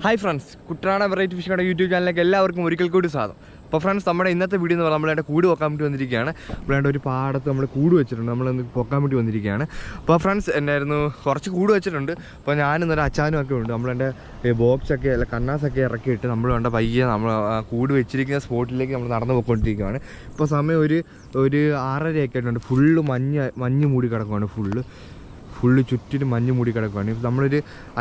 Hi friends, Kuttanad variety fishing YouTube channel like എല്ലാവർക്കും ഒരിക്കൽ കൂടി സ്വാഗതം. അപ്പോൾ ഫ്രണ്ട്സ് നമ്മുടെ ഇന്നത്തെ വീഡിയോ എന്ന് പറഞ്ഞാൽ നമ്മൾ കൂട് വെക്കാൻ വേണ്ടി വന്നിരിക്കുകയാണ്. നമ്മൾ ഒരു പാടത്ത് നമ്മൾ കൂട് വെച്ചിട്ടുണ്ട്. നമ്മൾ പൊക്കാൻ വേണ്ടി വന്നിരിക്കുകയാണ്. അപ്പോൾ ഫ്രണ്ട്സ് എന്നായിരുന്നു കുറച്ച് കൂട് വെച്ചിട്ടുണ്ട്. അപ്പോൾ ഞാനും ഒരു അച്ചാനും ഒക്കെ ഉണ്ട്. നമ്മളെൻ്റെ ബോക്സൊക്കെ അല്ല കന്നാസൊക്കെ ഇറക്കിയിട്ട് നമ്മൾ വേണ്ട പയ്യെ നമ്മൾ കൂട് വെച്ചിരിക്കുന്ന സ്പോട്ടിലേക്ക് നമ്മൾ നടന്നു പോയിക്കൊണ്ടിരിക്കുകയാണ്. ഇപ്പോൾ സമയം ഒരു 6:30 ആയിട്ടുണ്ട്. ഫുള്ള് മഞ്ഞ് മൂടി കിടക്കുകയാണ്. ഫുള്ള് ചുറ്റിനും മഞ്ഞ് മൂടി കിടക്കുകയാണ്. നമ്മളൊരു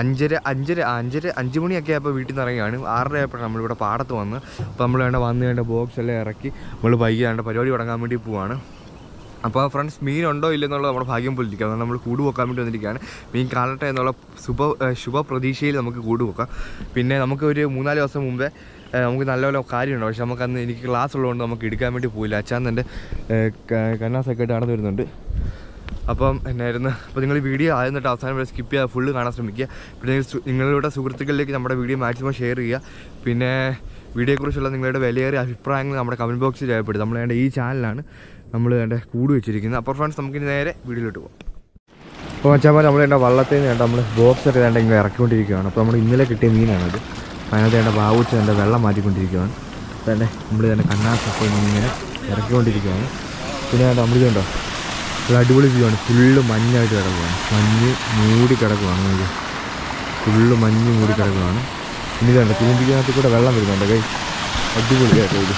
5 മണിയൊക്കെ ആയപ്പോൾ വീട്ടിൽ നിന്ന് ഇറങ്ങിയാണ്. 6:30 ആയപ്പോഴാണ് നമ്മളിവിടെ പാടത്ത് വന്ന്. അപ്പോൾ നമ്മൾ വേണ്ട ബോക്സ് എല്ലാം ഇറക്കി നമ്മൾ വൈകി പരിപാടി തുടങ്ങാൻ വേണ്ടി പോവാണ്. അപ്പോൾ ഫ്രണ്ട്സ് മീനുണ്ടോ ഇല്ലെന്നുള്ളത് നമ്മുടെ ഭാഗ്യം പോലിരിക്കുക. അതുകൊണ്ട് നമ്മൾ കൂട് വെക്കാൻ വേണ്ടി വന്നിരിക്കുകയാണ്. മീൻ കാണട്ടെ എന്നുള്ള ശുഭ പ്രതീക്ഷയിൽ നമുക്ക് കൂട് വെക്കാം. പിന്നെ നമുക്ക് ഒരു 3-4 ദിവസം മുമ്പേ നമുക്ക് നല്ല കാര്യമുണ്ട്. പക്ഷെ നമുക്കന്ന് എനിക്ക് ക്ലാസ് ഉള്ളതുകൊണ്ട് നമുക്ക് എടുക്കാൻ വേണ്ടി പോയില്ല. അച്ഛൻ എൻ്റെ കന്നാസൊക്കെ ആയിട്ട് നടന്നു വരുന്നുണ്ട്. അപ്പം എന്നായിരുന്നു അപ്പോൾ നിങ്ങൾ വീഡിയോ ആദ്യം തൊട്ട് അവസാനം വരെ സ്കിപ്പ് ചെയ്യാതെ ഫുള്ള് കാണാൻ ശ്രമിക്കുക. പിന്നെ നിങ്ങളുടെ സുഹൃത്തുക്കളിലേക്ക് നമ്മുടെ വീഡിയോ മാക്സിമം ഷെയർ ചെയ്യുക. പിന്നെ വീഡിയോയെക്കുറിച്ചുള്ള നിങ്ങളുടെ വിലയേറിയ അഭിപ്രായങ്ങൾ നമ്മുടെ കമൻറ്റ് ബോക്സിൽ രേഖപ്പെടുത്തും. നമ്മൾ വേണ്ട ഈ ചാനലാണ് നമ്മൾ വേണ്ട കൂട് വെച്ചിരിക്കുന്നത്. അപ്പോൾ ഫ്രണ്ട്സ് നമുക്കിനി നേരെ വീഡിയോയിലോട്ട് പോകാം. അപ്പോൾ വെച്ചാൽ നമ്മൾ വേണ്ട വള്ളത്തിൽ നിന്ന് നമ്മൾ ബോക്സൊക്കെ വേണ്ട ഇങ്ങനെ ഇറക്കിക്കൊണ്ടിരിക്കുകയാണ്. അപ്പോൾ നമ്മൾ ഇന്നലെ കിട്ടിയ മീനാണത്. അതിനകത്ത് വേണ്ട ബാവുച്ച് വേണ്ട വെള്ളം മാറ്റിക്കൊണ്ടിരിക്കുകയാണ്. വേണ്ടേ നമ്മൾ വേണ്ട കന്നാസൊക്കെ ഇങ്ങനെ ഇറക്കിക്കൊണ്ടിരിക്കുകയാണ്. പിന്നെ വേണ്ട നമ്മൾ ഇതുണ്ടോ നല്ല അടിപൊളി വ്യൂ ആണ്. ഫുള്ള് മഞ്ഞായിട്ട് കിടക്കുകയാണ്. മഞ്ഞ് മൂടി കിടക്കുകയാണ്. ഫുള്ള് മഞ്ഞ് മൂടി കിടക്കുകയാണ്. ഇനി ഇതുണ്ട് തൂമ്പിക്കകത്ത് കൂടെ വെള്ളം വരുന്നുണ്ട്. കൈ അടിപൊളിയായിട്ട് ഇത്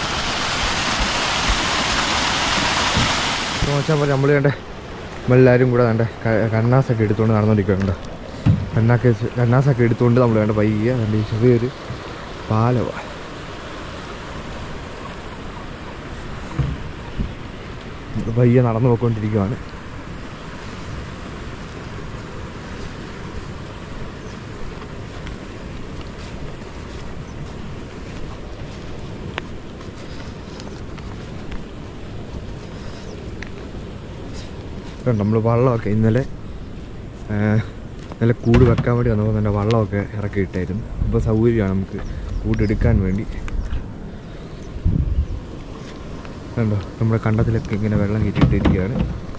മോശം പോലെ നമ്മൾ വേണ്ട നമ്മളെല്ലാവരും കൂടെ വേണ്ട കന്നാസൊക്കെ എടുത്തുകൊണ്ട് നടന്നുകൊണ്ടിരിക്കുന്നുണ്ട്. കന്നാസൊക്കെ എടുത്തുകൊണ്ട് നമ്മൾ വേണ്ട പയ്യെ വേണ്ട ചെറിയൊരു പാലമാണ്. പയ്യെ നടന്നു പോയിക്കൊണ്ടിരിക്കുകയാണ്. നമ്മൾ വള്ളമൊക്കെ ഇന്നലെ കൂട് വെക്കാൻ വേണ്ടി വന്നപ്പോൾ തന്നെ വള്ളമൊക്കെ ഇറക്കിയിട്ടായിരുന്നു. ഇപ്പോൾ സൗകര്യമാണ് നമുക്ക് കൂടെടുക്കാൻ വേണ്ടി. കണ്ടോ നമ്മുടെ കണ്ടത്തിലൊക്കെ ഇങ്ങനെ വെള്ളം കയറ്റിയിട്ടിരിക്കുകയാണ്.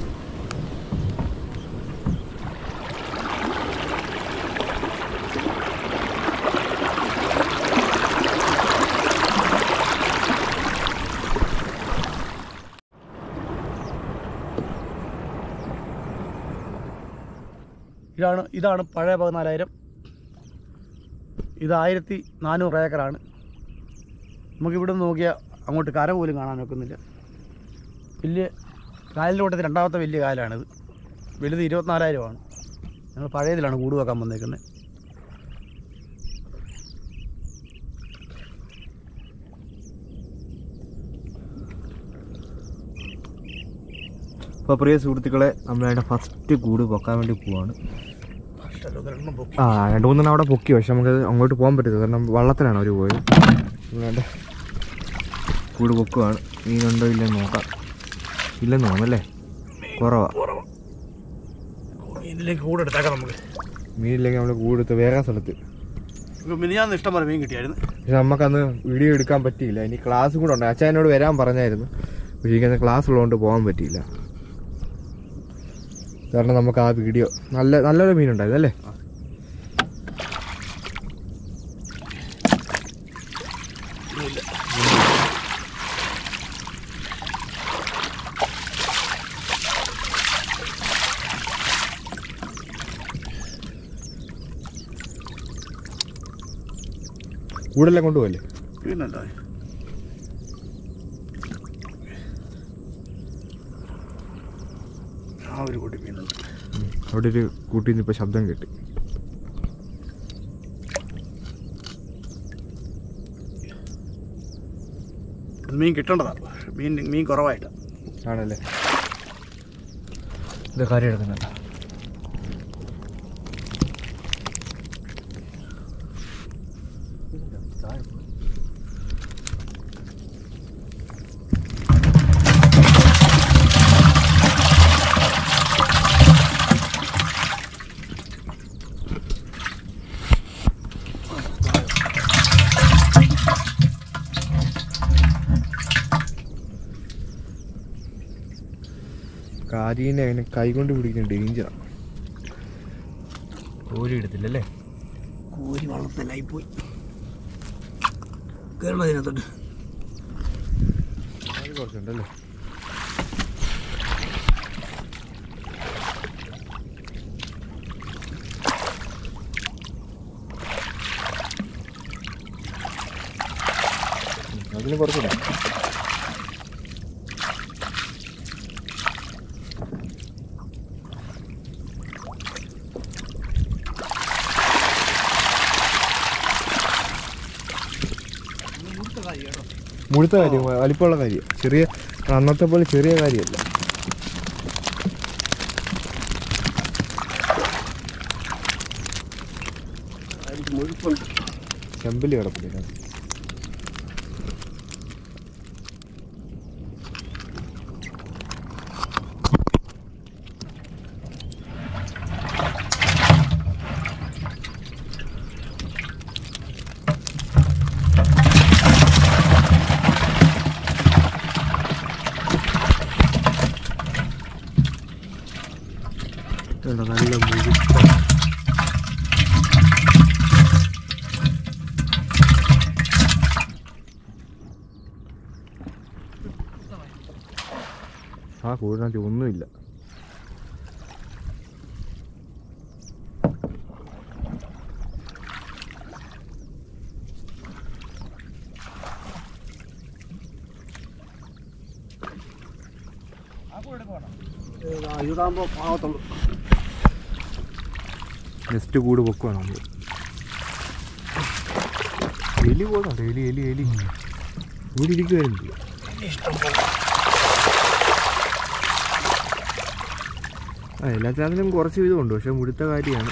ഇതാണ് പഴയ 14,000. ഇത് 1400 ഏക്കറാണ്. നമുക്കിവിടെ നിന്ന് നോക്കിയാൽ അങ്ങോട്ട് കര പോലും കാണാൻ ഒക്കുന്നില്ല. വലിയ കായലിൻ്റെ കൂട്ടത്തിൽ രണ്ടാമത്തെ വലിയ കായലാണിത്. വലുത് 24,000 ഞങ്ങൾ പഴയതിലാണ് കൂട് വെക്കാൻ വന്നേക്കുന്നത്. അപ്പോൾ പ്രിയ സുഹൃത്തുക്കളെ നമ്മളതിൻ്റെ ഫസ്റ്റ് കൂട് പൊക്കാൻ വേണ്ടി പോവാണ്. 2-3 അവിടെ പൊക്കി. പക്ഷെ നമുക്ക് അങ്ങോട്ട് പോകാൻ പറ്റില്ല. കാരണം വള്ളത്തിലാണ് അവർ പോയത്. നമ്മളതിൻ്റെ കൂട് പൊക്കുവാണ്. മീനുണ്ടോ ഇല്ലെന്ന് നോക്കാം. ഇല്ലെന്ന് തോന്നല്ലേ, കുറവാണ്. മീനില്ലെങ്കിൽ നമ്മൾ കൂടെടുത്ത് വേറെ സ്ഥലത്ത് ഇഷ്ടം പോലെ മീൻ കിട്ടിയായിരുന്നു. പക്ഷെ നമുക്കന്ന് വീഡിയോ എടുക്കാൻ പറ്റിയില്ല. ഇനി ക്ലാസ് കൂടെ ഉണ്ട്. അച്ഛൻ എന്നോട് വരാൻ പറഞ്ഞായിരുന്നു. പക്ഷേ എനിക്കന്ന് ക്ലാസ് ഉള്ളതുകൊണ്ട് പോകാൻ പറ്റിയില്ല. കാരണം നമുക്ക് ആ വീഡിയോ നല്ലൊരു മീനുണ്ടായിരുന്നു അല്ലേ. കൂടെല്ലാം കൊണ്ടുപോകല്ലേ. പിന്നെന്താ ആ ഒരു കൂട്ടി മീനുണ്ട്. അവിടെ ഒരു കൂട്ടിൽ നിന്ന് ഇപ്പോൾ ശബ്ദം കേട്ട്. മീൻ കിട്ടേണ്ടതാണ്. മീൻ കുറവായിട്ട് ആണല്ലേ. ഇത് കാര്യം എടുക്കുന്നുണ്ട്. കാരീനെ അതിനെ കൈകൊണ്ട് പിടിക്കുന്ന ഡേഞ്ചറാണ്. കോരി എടുത്തില്ലല്ലേ. കോരി വള്ളത്തിലായി പോയി. കയറണം അതിനകത്തോട്ട്. കുറച്ചുണ്ടല്ലേ? അതിന് കുറച്ചില്ല. മുഴുത്ത കാര്യം, വലിപ്പമുള്ള കാര്യം, ചെറിയ അന്നത്തെ പോലെ ചെറിയ കാര്യമല്ല. ചെമ്പല്ലി കിടപ്പില്ല. നല്ല മുഴുത്ത ആ കൂടിനകത്ത് ഒന്നുമില്ല. ഇതാകുമ്പോ പാകത്തുള്ളൂ. നെക്സ്റ്റ് കൂട് പൊക്കുവാണ് നമ്മൾ. എലി പോകുന്നുണ്ട്. എലി എലി എലി കൂടി ഇരിക്കുവായിരുന്നു. ആ എല്ലാത്തിനും കുറച്ച് വീതമുണ്ട്, പക്ഷെ മുഴുത്ത കാര്യമാണ്.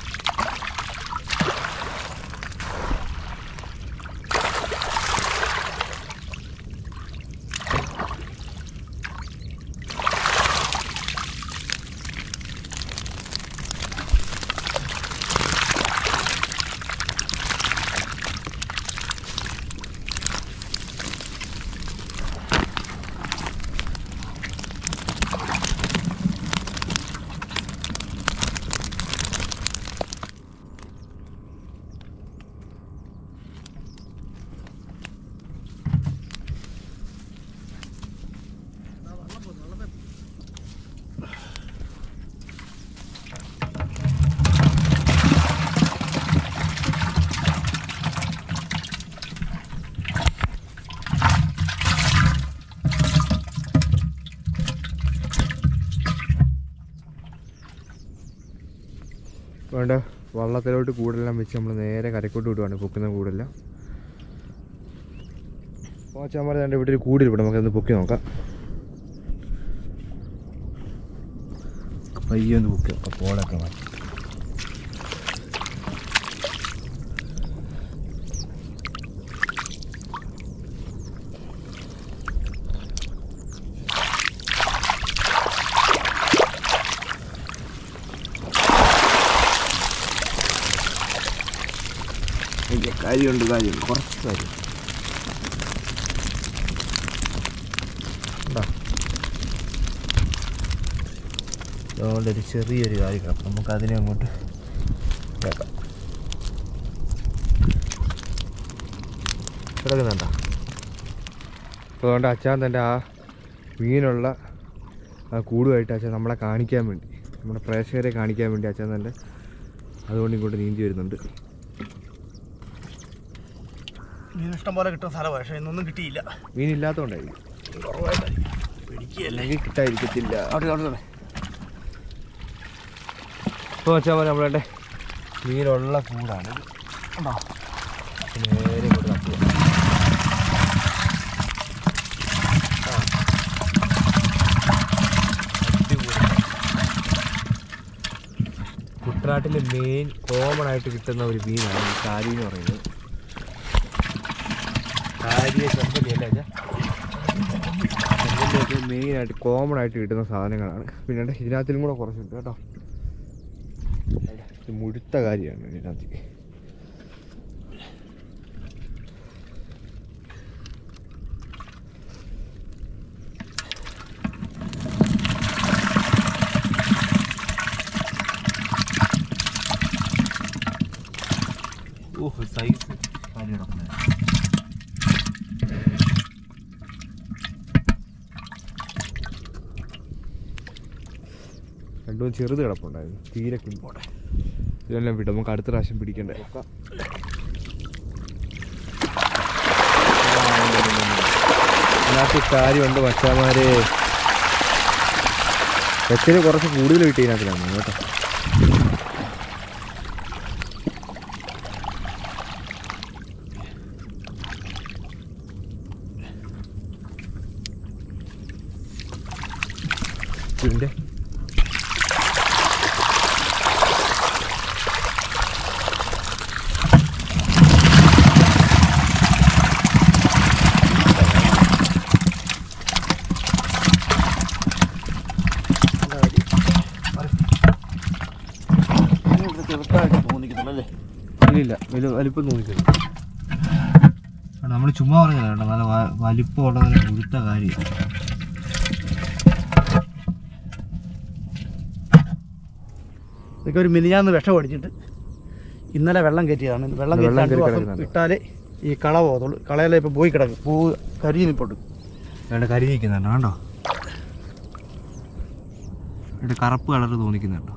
വേണ്ട വള്ളത്തിലോട്ട് കൂടെല്ലാം വെച്ച് നമ്മൾ നേരെ കരക്കോട്ട് വിടുവാണ്. പൊക്കുന്ന കൂടെല്ലാം പോച്ചാമാർ രണ്ട് ഇവിടെ ഒരു കൂടിരിപ്പുണ്ട്. നമുക്കൊന്ന് പൊക്കി നോക്കാം. പയ്യൊന്ന് പൊക്കി നോക്കാം. പോളൊക്കെ മാറ്റി കാര്യമുണ്ട്. കുറച്ച് കാര്യം അതുകൊണ്ട് ഒരു ചെറിയൊരു കാര്യം കിടക്കും. നമുക്കതിനെ അങ്ങോട്ട് കേൾക്കാം. കിടക്കുന്നുണ്ടോ? അപ്പോൾ അതുകൊണ്ട് അച്ഛൻ തൻ്റെ ആ മീനുള്ള ആ കൂടുമായിട്ട് അച്ഛൻ നമ്മളെ കാണിക്കാൻ വേണ്ടി, നമ്മുടെ പ്രേക്ഷകരെ കാണിക്കാൻ വേണ്ടി അച്ഛൻ തൻ്റെ അതുകൊണ്ട് ഇങ്ങോട്ട് നീന്തി വരുന്നുണ്ട്. മീൻ ഇഷ്ടം പോലെ കിട്ടുന്ന സ്ഥലമാണ്, പക്ഷേ ഇന്നൊന്നും കിട്ടിയില്ല. മീനില്ലാത്തതുകൊണ്ടായിരിക്കും, കുറവായിട്ടായിരിക്കും. പിടിക്കുകയല്ലെങ്കിൽ കിട്ടാതിരിക്കത്തില്ല. അവിടെ ഇപ്പോൾ വെച്ചാൽ പോലെ നമ്മളുടെ മീനുള്ള കൂടാണ്. നേരെ കൂടെ തട്ടുക. കുട്ടനാട്ടിൽ മെയിൻ കോമൺ ആയിട്ട് കിട്ടുന്ന ഒരു മീനാണ് ഈ കാരി എന്ന് പറയുന്നത്. കാരിയെ ചെമ്പല്ലിയല്ലേ ചെമ്പല്ലിയൊക്കെ മെയിനായിട്ട് കോമൺ ആയിട്ട് കിട്ടുന്ന സാധനങ്ങളാണ്. പിന്നെ ഇതിനകത്തിലും കൂടെ കുറച്ചുണ്ട് കേട്ടോ. മുഴുത്ത കാര്യമാണ് ഇതിനകത്ത്. ഓഹ് സൈസ് കാര്യം കിടക്കുന്നത്. രണ്ടും ചെറുത് കിടപ്പുണ്ടായിരുന്നു, തീരെ കുഞ്ഞോടെ. ഇതെല്ലാം വിട്ടു, നമുക്ക് അടുത്ത പ്രാവശ്യം പിടിക്കണ്ടേ. ഇതിനകത്ത് കാര്യമുണ്ട് മച്ചാമാരെ. വെച്ചിന് കുറച്ച് കൂടുതൽ കിട്ടിയതിനകത്തിലാണ് കേട്ടോ. ഇതിൻ്റെ ഇല്ല വലിപ്പം തോന്നിക്കുന്നു. നമ്മൾ ചുമ്മാ പറഞ്ഞല്ലോ കേട്ടോ, നല്ല വലിപ്പം ഉള്ളതിനെ മുഴുത്ത കാര്യം. ഇതൊക്കെ ഒരു മിനിഞ്ഞാന്ന് വിഷം അടിച്ചിട്ട് ഇന്നലെ വെള്ളം കയറ്റിയതാണ്. വെള്ളം ഇട്ടാലേ ഈ കള പോകത്തുള്ളൂ. കളയെല്ലാം ഇപ്പോൾ പോയി കിടക്കും, പൂ കരിഞ്ഞ് നിൽപ്പുണ്ട്. വേണ്ട കരിഞ്ഞിരിക്കുന്നുണ്ടോ കണ്ടോ, ഇവിടെ കറുപ്പ് കളർ തോന്നിക്കുന്നുണ്ടോ.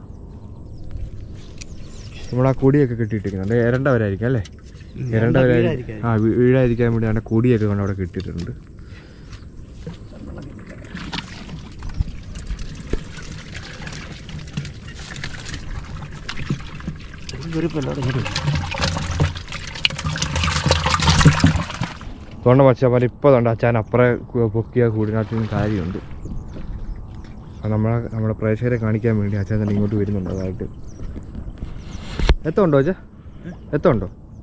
നമ്മൾ ആ കൊടിയൊക്കെ കെട്ടിയിട്ടിരിക്കുന്നുണ്ട്, ഇരണ്ടവരായിരിക്കും അല്ലേ, ഇരണ്ടവരായിരിക്കും. ആ വീഴാതിരിക്കാൻ വേണ്ടി അതിൻ്റെ കൊടിയൊക്കെ കൊണ്ട് അവിടെ കെട്ടിയിട്ടുണ്ട്. തോണ്ട മച്ചാൽ ഇപ്പോൾ തോണ്ട അച്ഛൻ അപ്പുറേ പൊക്കിയ കൂടിനകത്ത് നിന്ന് കാര്യമുണ്ട്. അത് നമ്മുടെ പ്രേക്ഷകരെ കാണിക്കാൻ വേണ്ടി അച്ഛൻ തന്നെ ഇങ്ങോട്ട് വരുന്നുണ്ട്. അതായിട്ട് എത്തുണ്ടോ അച്ഛാ, എത്തുണ്ടോ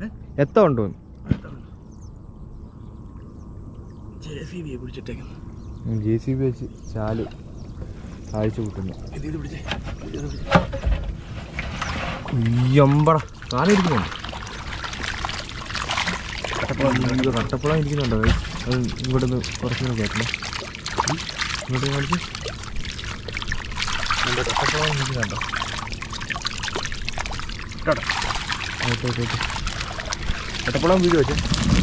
JCB വെച്ച് ചാല് കാഴ്ച കൂട്ടുന്നു. കുയ്യമ്പട കാലിരിക്കുന്നുണ്ട്, കട്ടപ്പുളം ഇരിക്കുന്നുണ്ടോ? അത് ഇങ്ങോട്ട് നിന്ന് കുറച്ചുകൂടെ കേട്ടണേ, ഇങ്ങോട്ട് കാണിച്ച് കട്ടപ്പുളം ഇരിക്കുന്നുണ്ടോ? കട്ടപ്പുളം വീട് വെച്ച്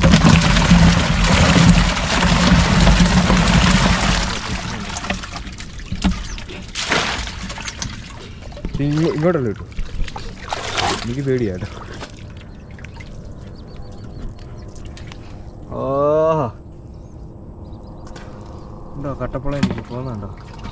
ഇങ്ങോട്ടല്ലോ കിട്ടും. എനിക്ക് പേടിയാട്ടോ. ഓഹോ ഉണ്ടോ കട്ടപ്പുളം എനിക്ക് പോകുന്നുണ്ടോ?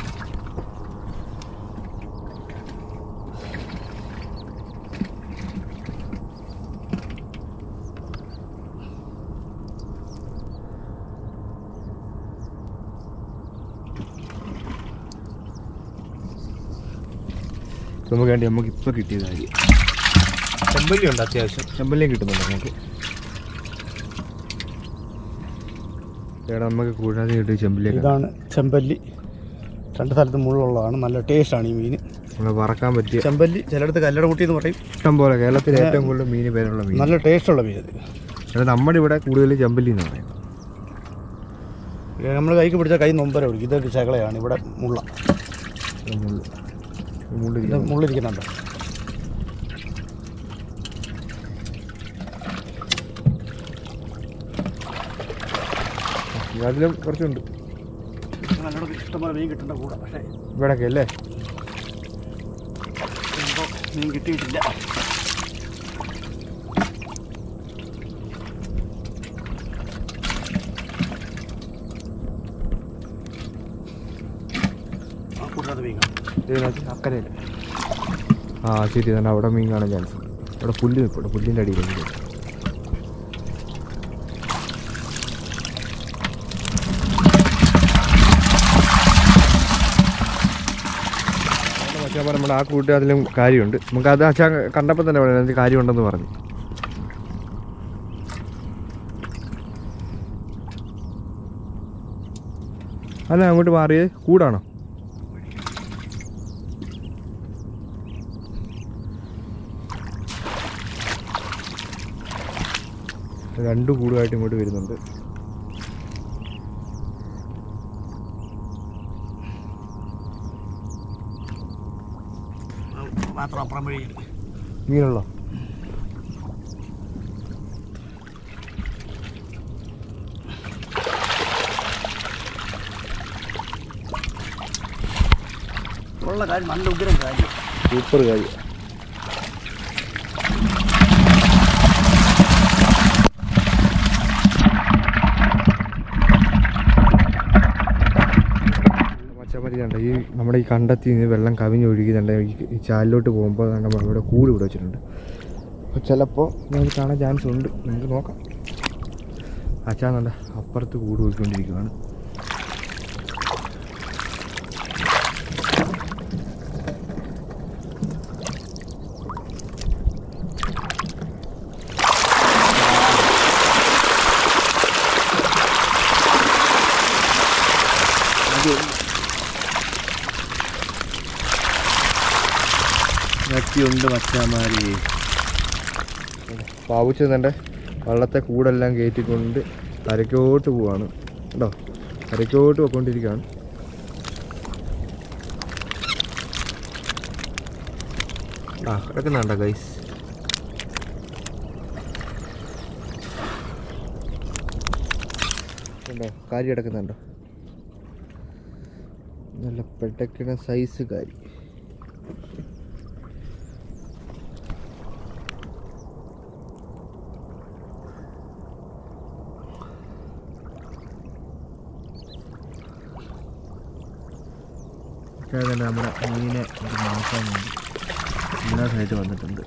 നമുക്ക് വേണ്ടി നമുക്കിപ്പോൾ കിട്ടിയ കാര്യം ചെമ്പല്ലി ഉണ്ട്, അത്യാവശ്യം ചെമ്പല്ലിയും കിട്ടുന്നുണ്ട് നമുക്ക്. ഇവിടെ നമുക്ക് കൂടാതെ കിട്ടിയ ചെമ്പല്ലി. ഇതാണ് ചെമ്പല്ലി, രണ്ട് സ്ഥലത്ത് മുള്ളുള്ളതാണ്, നല്ല ടേസ്റ്റാണ് ഈ മീൻ. നമ്മൾ വറക്കാൻ പറ്റിയ ചെമ്പല്ലി, ചിലയിടത്ത് കല്ലട കുട്ടി എന്ന് പറയും. ഇഷ്ടം പോലെ കേരളത്തിൽ ഏറ്റവും കൂടുതൽ മീൻ പേരുള്ള മീൻ, നല്ല ടേസ്റ്റുള്ള മീൻ. അത് നമ്മുടെ ഇവിടെ കൂടുതൽ ചെമ്പല്ലി എന്ന് പറയും. നമ്മൾ കൈക്ക് പിടിച്ചാൽ കൈ നൊമ്പര പിടിക്കും. ഇതൊരു ചകളയാണ്, ഇവിടെ മുള്ളിരിക്കുന്നുണ്ട്. അതിലും കുറച്ചുണ്ട്. ഇഷ്ടംപോലെ മീൻ കിട്ടേണ്ട കൂടെ, പക്ഷേ ഇവിടെയൊക്കെ അല്ലേ മീൻ കിട്ടിയിട്ടില്ല. അക്കരയിൽ ആ ശരി തന്നെ, അവിടെ മീൻ കാണാൻ ചാൻസ് ഉണ്ട്. അവിടെ പുല്ല് നിൽപ്പുണ്ട്, പുല്ലിൻ്റെ അടിയിൽ അച്ഛാ നമ്മുടെ ആ കൂട്ട് അതിലും കാര്യമുണ്ട്. നമുക്കത് അച്ഛാ കണ്ടപ്പോൾ തന്നെ പറയാം അതിന് കാര്യമുണ്ടെന്ന് പറഞ്ഞു. അല്ല അങ്ങോട്ട് മാറിയത് കൂടാണോ? രണ്ടു കൂടുമായിട്ട് ഇങ്ങോട്ട് വരുന്നുണ്ട്. മീനുള്ളോ? കൊള്ള കാര്യം, നല്ല ഉഗ്രം കാര്യം, സൂപ്പർ കാര്യം. മച്ചാമതിയുണ്ട് ഈ നമ്മുടെ ഈ കണ്ടെത്തി വെള്ളം കവിഞ്ഞൊഴുകിയുണ്ട്. ഈ ചാലിലോട്ട് പോകുമ്പോൾ നമ്മളിവിടെ കൂട് ഇവിടെ വെച്ചിട്ടുണ്ട്. അപ്പോൾ ചിലപ്പോൾ നമുക്ക് കാണാൻ ചാൻസ് ഉണ്ട്, നമുക്ക് നോക്കാം. അച്ചാന്നുണ്ട് അപ്പുറത്ത് കൂട് പോയിക്കൊണ്ടിരിക്കുകയാണ്. ഉണ്ട് മച്ചാമാരി. പാവുച്ചെന്നെ വള്ളത്തെ കൂടെല്ലാം കയറ്റിക്കൊണ്ട് കരയ്ക്കോട്ട് പോവാണ് കേട്ടോ. കരയ്ക്കോട്ട് പോയിക്കൊണ്ടിരിക്കുകയാണ്. കിടക്കുന്നുണ്ടോ ഗൈസ്? ഉണ്ടോ? കാരി കിടക്കുന്നുണ്ടോ? നല്ല പെട്ടക്കിട സൈസ് കാരി. തന്നെ നമ്മുടെ മീനെ ഒരു മാസം വേണ്ടി ഇതിനകത്തായിട്ട് വന്നിട്ടുണ്ട്.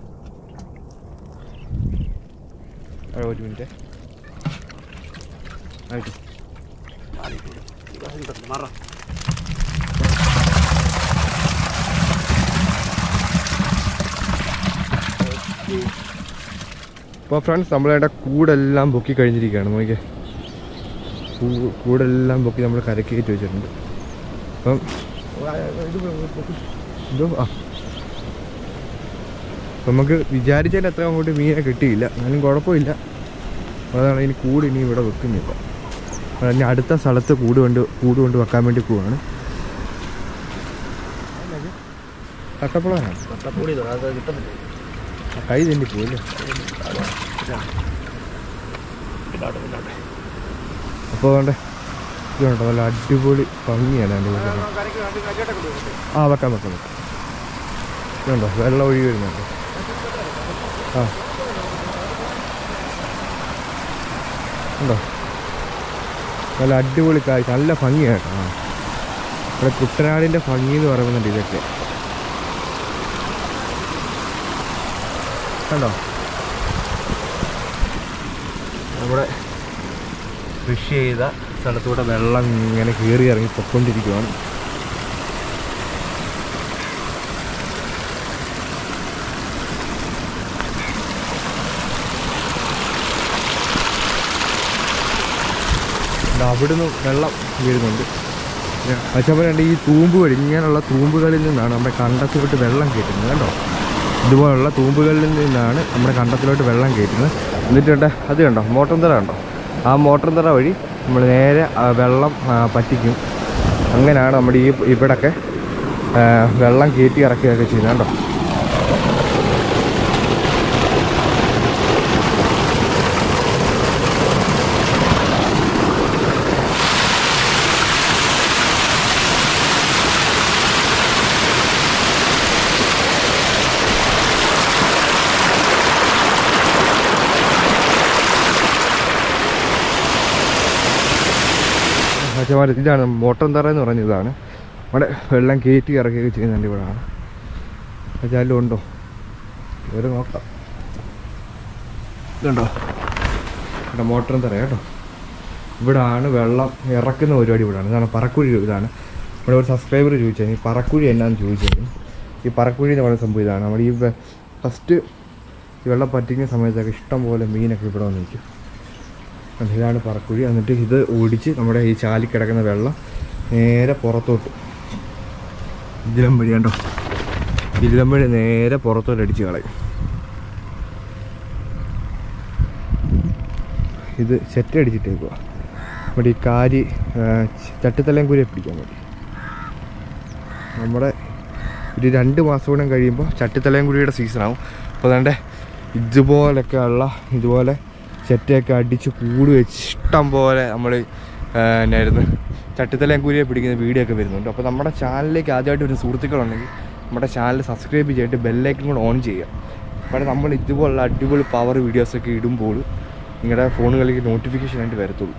ഒരു മിനിറ്റ് ആയിട്ട് അപ്പോൾ ഫ്രണ്ട്സ് നമ്മളവിടെ കൂടെല്ലാം പൊക്കി കഴിഞ്ഞിരിക്കുകയാണ്. നോക്കിയേ, കൂടെല്ലാം പൊക്കി നമ്മൾ കരക്ക് കയറ്റി വെച്ചിട്ടുണ്ട്. അപ്പം എന്തോ നമുക്ക് വിചാരിച്ചാൽ എത്ര അങ്ങോട്ട് മീനെ കിട്ടിയില്ല, എന്നാലും കുഴപ്പമില്ല. അതാണ് ഇനി കൂട് ഇനി ഇവിടെ വെക്കുന്നില്ല. അതിന് അടുത്ത സ്ഥലത്ത് കൂട് കൊണ്ട് വെക്കാൻ വേണ്ടി പോവാണ്. കട്ടപ്പുളാണ് കൈ തെണ്ടി പോയില്ലേ. അപ്പോൾ വേണ്ടേ ഇതുണ്ടോ, നല്ല അടിപൊളി ഭംഗിയാണ് എൻ്റെ വീട്ടിൽ. വെക്കാം ഇതുണ്ടോ, വെള്ളം ഒഴുകി വരുന്നുണ്ട്. ഉണ്ടോ, നല്ല അടിപൊളി കാഴ്ച, നല്ല ഭംഗിയാണ്. ഇവിടെ കുട്ടനാടിൻ്റെ ഭംഗി എന്ന് പറയുന്നുണ്ട് ഇതൊക്കെ. കണ്ടോ, നമ്മുടെ കൃഷി ചെയ്ത സ്ഥലത്തൂടെ വെള്ളം ഇങ്ങനെ കയറി ഇറങ്ങി പൊക്കൊണ്ടിരിക്കുകയാണ്. അവിടുന്ന് വെള്ളം വീഴുന്നുണ്ട്. പക്ഷേ ഈ തൂമ്പ് വഴി ഇങ്ങനെയുള്ള തൂമ്പുകളിൽ നിന്നാണ് നമ്മുടെ കണ്ടത്തിലോട്ട് വെള്ളം കയറ്റുന്നത്. കേട്ടോ, ഇതുപോലുള്ള തൂമ്പുകളിൽ നിന്നാണ് നമ്മുടെ കണ്ടത്തിലോട്ട് വെള്ളം കയറ്റുന്നത്. എന്നിട്ടുണ്ട് അത് കണ്ടോ, മോട്ടർ തറ കണ്ടോ, ആ മോട്ടർ തറ വഴി നമ്മൾ നേരെ വെള്ളം പറ്റിക്കും. അങ്ങനെയാണ് നമ്മുടെ ഇവിടൊക്കെ വെള്ളം കയറ്റി ഇറക്കുകയൊക്കെ ചെയ്യുന്നത്. കേട്ടോ, ഇതാണ് മോട്ടർ തറ എന്ന് പറഞ്ഞ ഇതാണ്. അവിടെ വെള്ളം കയറ്റി ഇറക്കുകയൊക്കെ ചെയ്യുന്നുണ്ട്. ഇവിടെയാണ് അച്ചാലും ഉണ്ടോ, ഇവരെ നോക്കാം. ഇതുണ്ടോ, ഇവിടെ മോട്ടർ തറ കേട്ടോ. ഇവിടാണ് വെള്ളം ഇറക്കുന്ന പരിപാടി. ഇവിടെയാണ്, ഇതാണ് പറക്കുഴി. ഇതാണ് ഇവിടെ ഒരു സബ്സ്ക്രൈബർ ചോദിച്ചത് ഈ പറക്കുഴി എന്നാന്ന് ചോദിച്ചത്. ഈ പറക്കുഴി എന്ന് പറയുന്ന സംഭവം ഇതാണ്. നമ്മുടെ ഈ ഫസ്റ്റ് ഈ വെള്ളം പറ്റിക്കുന്ന സമയത്തൊക്കെ ഇഷ്ടം പോലെ മീനൊക്കെ ഇവിടെ വന്ന് നിൽക്കും. ഇതാണ് പറക്കുഴി. എന്നിട്ട് ഇത് ഓടിച്ച് നമ്മുടെ ഈ ചാലി കിടക്കുന്ന വെള്ളം നേരെ പുറത്തോട്ട് ഇതിലം വഴി കണ്ടോ, ഇതിലം വഴി നേരെ പുറത്തോട്ട് അടിച്ച് കളയും. ഇത് ചെറ്റ അടിച്ചിട്ടേക്കുക നമ്മുടെ ഈ കാരി ചട്ടിത്തലയും കുരിയെ പിടിക്കാൻ വേണ്ടി. നമ്മുടെ ഒരു 2 മാസം കൂടെ കഴിയുമ്പോൾ ചട്ടിത്തലയും കുരിയുടെ സീസണാവും. അപ്പോൾ അതുകൊണ്ട് ഇതുപോലൊക്കെ ഉള്ള ഇതുപോലെ ചെറ്റയൊക്കെ അടിച്ച് കൂട് വെച്ച് ഇഷ്ടം പോലെ നമ്മൾ എന്നായിരുന്നു ചട്ടിത്തലയും കൂരിയെ പിടിക്കുന്ന വീഡിയോ ഒക്കെ വരുന്നുണ്ട്. അപ്പോൾ നമ്മുടെ ചാനലിലേക്ക് ആദ്യമായിട്ട് ഒരു സുഹൃത്തുക്കളുണ്ടെങ്കിൽ നമ്മുടെ ചാനൽ സബ്സ്ക്രൈബ് ചെയ്തിട്ട് ബെല്ലൈക്കൺ കൂടെ ഓൺ ചെയ്യുക. അപ്പോൾ നമ്മൾ ഇതുപോലുള്ള അടിപൊളി പവർ വീഡിയോസൊക്കെ ഇടുമ്പോൾ നിങ്ങളുടെ ഫോണുകളിലേക്ക് നോട്ടിഫിക്കേഷൻ ആയിട്ട് വരത്തുള്ളൂ.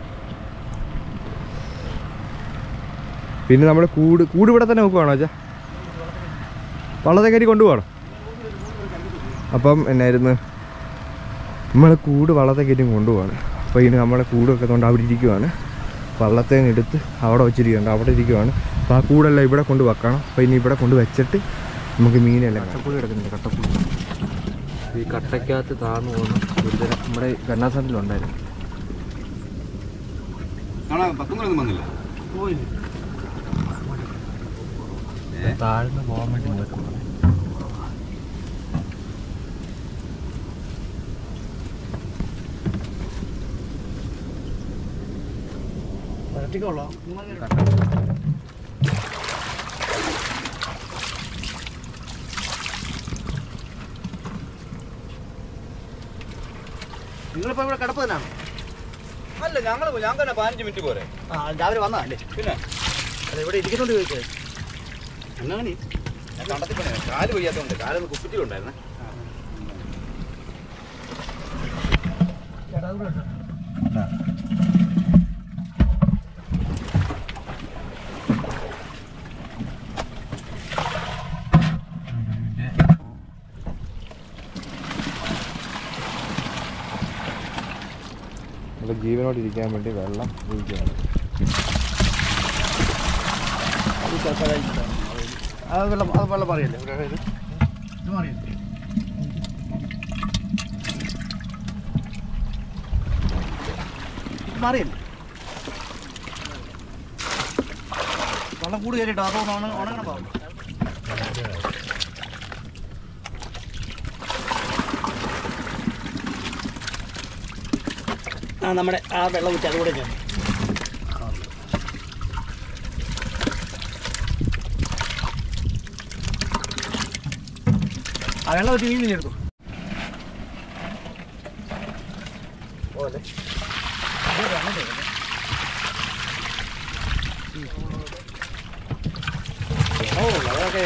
പിന്നെ നമ്മൾ കൂട് ഇവിടെ തന്നെ നോക്കുവാണോ വെച്ചാൽ വള്ളത്തെ കയറി കൊണ്ടുപോകണം. അപ്പം എന്നായിരുന്നു നമ്മൾ കൂട് വള്ളത്തെ കയറ്റി കൊണ്ടുപോവാണ്. അപ്പോൾ ഇനി നമ്മളെ കൂടൊക്കെ കൊണ്ട് അവിടെ ഇരിക്കുവാണ്. വള്ളത്തെ എടുത്ത് അവിടെ വെച്ചിരിക്കുകയാണ്, അവിടെ ഇരിക്കുവാണ്. അപ്പോൾ ആ കൂടെല്ലാം ഇവിടെ കൊണ്ട് വെക്കണം. അപ്പോൾ ഇനി ഇവിടെ കൊണ്ട് വെച്ചിട്ട് നമുക്ക് മീനെല്ലാം കട്ടപ്പുഴ കിടക്കുന്നുണ്ട്. കട്ടപ്പുഴ ഈ കട്ടയ്ക്കകത്ത് താഴ്ന്നു പോകുന്ന ഒരുതരം നമ്മുടെ കന്നാസാന്റിലുണ്ടായിരുന്നു. താഴ്ന്ന് പോകാൻ വേണ്ടി നോക്കുന്നു. നിങ്ങളിപ്പോ ഇവിടെ കിടപ്പ് തന്നെയാണോ? അല്ല, ഞാൻ തന്നെ 15 മിനിറ്റ് പോരെ. രാവിലെ വന്നതല്ലേ? പിന്നെ അല്ല, ഇവിടെ ഇരിക്കുന്നോണ്ട് ചോദിച്ചേ. എന്നാ നീ ഞാൻ കണ്ടത്തിൽ പണിയാണ്, കാല് വയ്യാത്തതുകൊണ്ട്. കാലൊന്ന് കുപ്പിച്ചിലുണ്ടായിരുന്നേ. നമ്മുടെ ജീവനോട് ഇരിക്കാൻ വേണ്ടി വെള്ളം ഒഴിക്കുകയാണ്. അത് വെള്ളം പറയല്ലേ? ഇത് മാറിയല്ലേ? മാറിയല്ലേ? വെള്ളം കൂടി കയറിയിട്ടോ? അതോ ഉണങ്ങണം പാവം? നമ്മുടെ ആ വെള്ളം ഊറ്റി അതുകൂടെ ഞാൻ ആ വെള്ളം ഊറ്റി മീൻ എടുത്തു പോലെ. ഓ അതൊക്കെ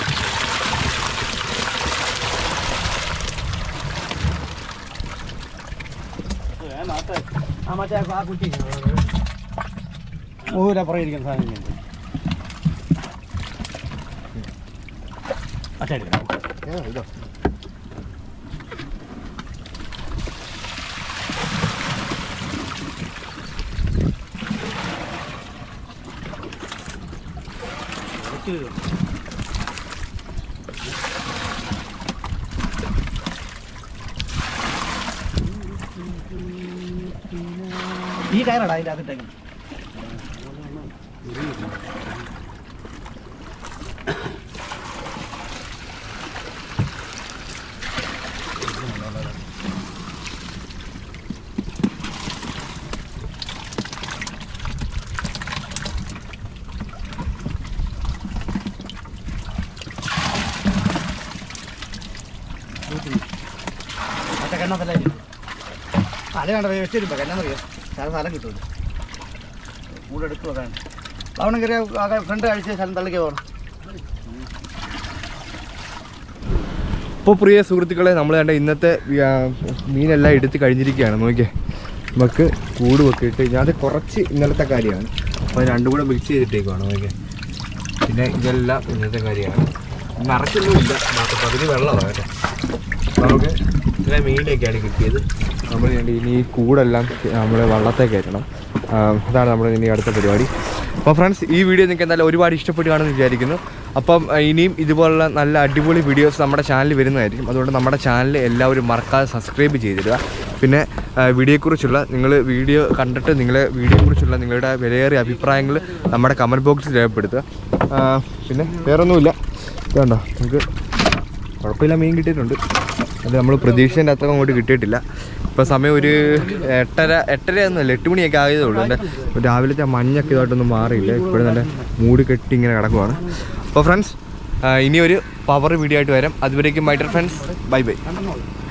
ആ മറ്റേ ആ കുറ്റി പുറകിരിക്കുന്ന സാധനം ഇതോ ഈ കയറടാ അതിൻ്റെ അതിട്ടേക്ക്. മറ്റേ കണ്ണത്തല്ല തല വേണ്ട വെച്ചിരുമ്പോ കണ്ണറിയോ സ്ഥലം സ്ഥലം കിട്ടുമല്ലോ. കൂടെ എടുക്കുക അതാണ് തവണ കയറിയ ഫ്രണ്ട് കഴിച്ച സ്ഥലം തള്ളിക്ക് പോകണം. അപ്പോൾ പ്രിയ സുഹൃത്തുക്കളെ, നമ്മൾ കണ്ട ഇന്നത്തെ മീനെല്ലാം എടുത്ത് കഴിഞ്ഞിരിക്കുകയാണ്. നോക്കിയേ, നമുക്ക് കൂട് വെക്കിയിട്ട് ഞാൻ കുറച്ച് ഇന്നലത്തെ കാര്യമാണ്. അപ്പോൾ രണ്ടും കൂടെ മിക്സ് ചെയ്തിട്ടേക്കുവാണ്. നോക്കിയേ, പിന്നെ ഇതെല്ലാം ഇന്നത്തെ കാര്യമാണ്. നിറയ്ക്കൊന്നുമില്ല, മാത്രം പകുതി വെള്ളമാണ് കേട്ടോ. നമുക്ക് ഇത്രയും മീനൊക്കെയാണ് കിട്ടിയത്. നമ്മൾ ഇനി ഈ കൂടെല്ലാം നമ്മൾ വള്ളത്തെ കയറ്റണം. അതാണ് നമ്മുടെ ഇനി അടുത്ത പരിപാടി. അപ്പോൾ ഫ്രണ്ട്സ്, ഈ വീഡിയോ നിങ്ങൾക്ക് എന്തായാലും ഒരുപാട് ഇഷ്ടപ്പെടുകയാണെന്ന് വിചാരിക്കുന്നു. അപ്പം ഇനിയും ഇതുപോലുള്ള നല്ല അടിപൊളി വീഡിയോസ് നമ്മുടെ ചാനലിൽ വരുന്നതായിരിക്കും. അതുകൊണ്ട് നമ്മുടെ ചാനൽ എല്ലാവരും മറക്കാതെ സബ്സ്ക്രൈബ് ചെയ്തിടുക. പിന്നെ വീഡിയോയെക്കുറിച്ചുള്ള വീഡിയോ കണ്ടിട്ട് വീഡിയോയെക്കുറിച്ചുള്ള നിങ്ങളുടെ വിലയേറിയ അഭിപ്രായങ്ങൾ നമ്മുടെ കമൻറ്റ് ബോക്സിൽ രേഖപ്പെടുത്തുക. പിന്നെ വേറൊന്നുമില്ല, വേണ്ട നമുക്ക് കുഴപ്പമില്ല, മീൻ കിട്ടിയിട്ടുണ്ട്. അത് നമ്മൾ പ്രതീക്ഷേൻ്റെ അത്ര അങ്ങോട്ട് കിട്ടിയിട്ടില്ല. ഇപ്പോൾ സമയം ഒരു 8:30 ഒന്നുമല്ല, 8 മണിയൊക്കെ ആയതേ ഉള്ളൂ. എൻ്റെ രാവിലത്തെ മഞ്ഞൊക്കെ ഇതായിട്ടൊന്നും മാറിയില്ല. ഇപ്പോഴും നല്ല മൂടി കെട്ടി ഇങ്ങനെ കിടക്കുവാണ്. അപ്പോൾ ഫ്രണ്ട്സ്, ഇനിയൊരു പവർ വീഡിയോ ആയിട്ട് വരാം. അതുവരേക്കും my dear friends, bye by.